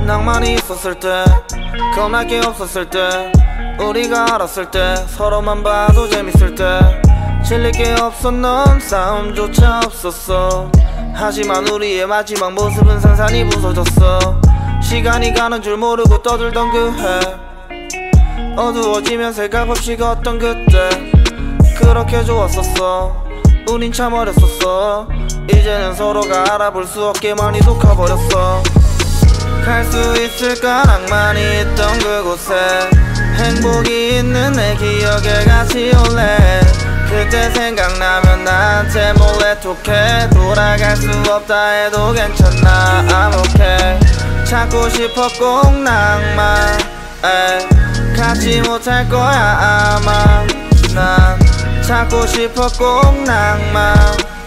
낭만이 있었을 때 겁날 게 없었을 때 우리가 알았을 때 서로만 봐도 재밌을 때 질릴 게 없었던 싸움조차 없었어. 하지만 우리의 마지막 모습은 산산이 부서졌어. 시간이 가는 줄 모르고 떠들던 그 해 어두워지면 생각 없이 걷던 그때 그렇게 좋았었어. 우린 참 어렸었어. 이제는 서로가 알아볼 수 없게 많이 녹아버렸어. 갈 수 있을까 낭만이 있던 그곳에 행복이 있는 내 기억에 같이 올래. 그때 생각나면 나한테 몰래 톡해. 돌아갈 수 없다 해도 괜찮아 I'm okay. 찾고 싶어 꼭 낭만 갖지 못할 거야 아마. 난 찾고 싶어 꼭 낭만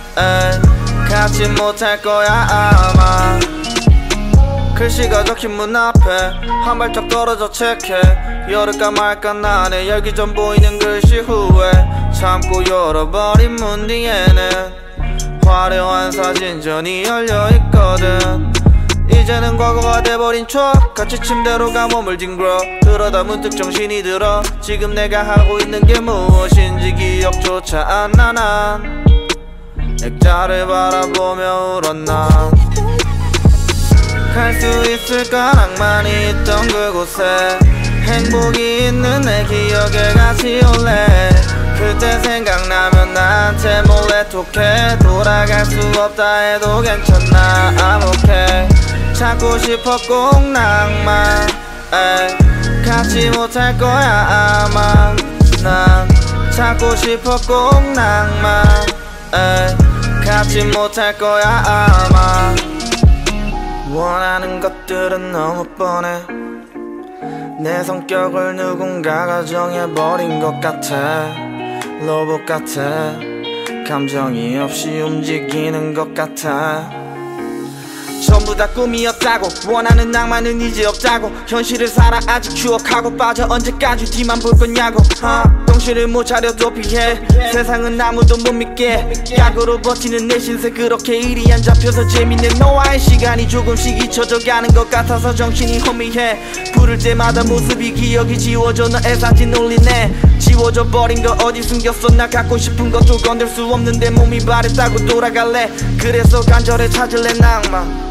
갖지 못할 거야 아마. 글씨가 적힌 문 앞에 한 발짝 떨어져 체크해. 열을까 말까 나네 열기 전 보이는 글씨 후에 참고 열어버린 문 뒤에는 화려한 사진전이 열려있거든. 이제는 과거가 돼버린 추억 같이 침대로 가몸을 뒹굴어. 그러다 문득 정신이 들어 지금 내가 하고 있는 게 무엇인지 기억조차 안 나. 난 액자를 바라보며 울었나. 갈 수 있을까 낭만이 있던 그곳에 행복이 있는 내 기억에 같이 올래. 그때 생각나면 나한테 몰래 톡해. 돌아갈 수 없다 해도 괜찮아 I'm okay. 찾고 싶어 꼭 낭만 갖지 못할 거야 아마. 난 찾고 싶어 꼭 낭만 갖지 못할 거야 아마. 원하는 것들은 너무 뻔해. 내 성격을 누군가가 정해버린 것 같아. 로봇 같아. 감정이 없이 움직이는 것 같아. 전부 다 꿈이었다고. 원하는 낭만은 이제 없다고. 현실을 살아 아직 추억하고 빠져 언제까지 뒤만 볼 거냐고. 정신을 못 차려도 피해. 세상은 아무도 못 믿게. 약으로 버티는 내 신세 그렇게 일이 안 잡혀서 재밌는 너와의 시간이 조금씩 잊혀져가는 것 같아서 정신이 혼미해. 부를 때마다 모습이 기억이 지워져. 너의 사진 올리네. 지워져 버린 거 어디 숨겼어. 나 갖고 싶은 것도 건들 수 없는데 몸이 바랬다고 돌아갈래. 그래서 간절히 찾을래 낭만.